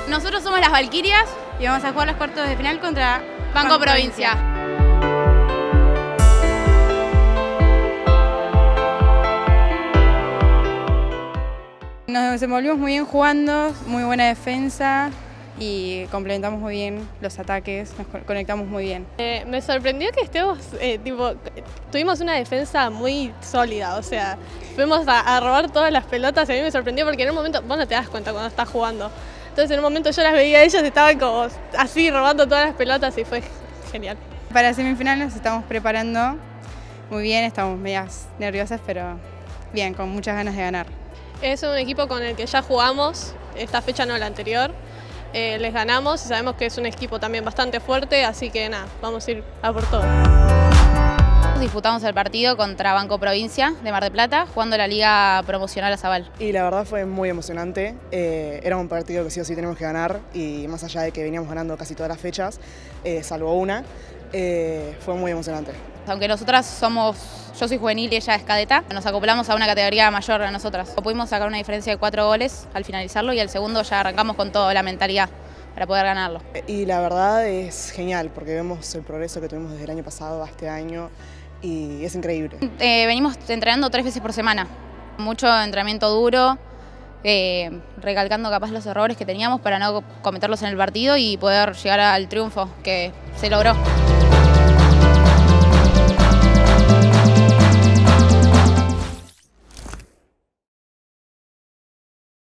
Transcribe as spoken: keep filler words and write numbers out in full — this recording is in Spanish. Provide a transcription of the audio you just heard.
Nosotros somos las Valquirias y vamos a jugar los cuartos de final contra Banco, Banco Provincia. Provincia. Nos desenvolvimos muy bien jugando, muy buena defensa y complementamos muy bien los ataques, nos conectamos muy bien. Eh, me sorprendió que estemos, eh, tipo, tuvimos una defensa muy sólida, o sea, fuimos a, a robar todas las pelotas y a mí me sorprendió porque en un momento, vos no te das cuenta cuando estás jugando, entonces en un momento yo las veía a ellos, estaban como así robando todas las pelotas y fue genial. Para semifinal nos estamos preparando muy bien, estamos medias nerviosas, pero bien, con muchas ganas de ganar. Es un equipo con el que ya jugamos, esta fecha no la anterior, eh, les ganamos y sabemos que es un equipo también bastante fuerte, así que nada, vamos a ir a por todo. Disputamos el partido contra Banco Provincia de Mar del Plata, jugando la Liga Promocional Azabal. Y la verdad fue muy emocionante, eh, era un partido que sí o sí tenemos que ganar y más allá de que veníamos ganando casi todas las fechas, eh, salvo una, eh, fue muy emocionante. Aunque nosotras somos, yo soy juvenil y ella es cadeta, nos acoplamos a una categoría mayor a nosotras. Pudimos sacar una diferencia de cuatro goles al finalizarlo y el segundo ya arrancamos con toda la mentalidad para poder ganarlo. Y la verdad es genial porque vemos el progreso que tuvimos desde el año pasado a este año y es increíble. Eh, venimos entrenando tres veces por semana, mucho entrenamiento duro, eh, recalcando capaz los errores que teníamos para no cometerlos en el partido y poder llegar al triunfo que se logró.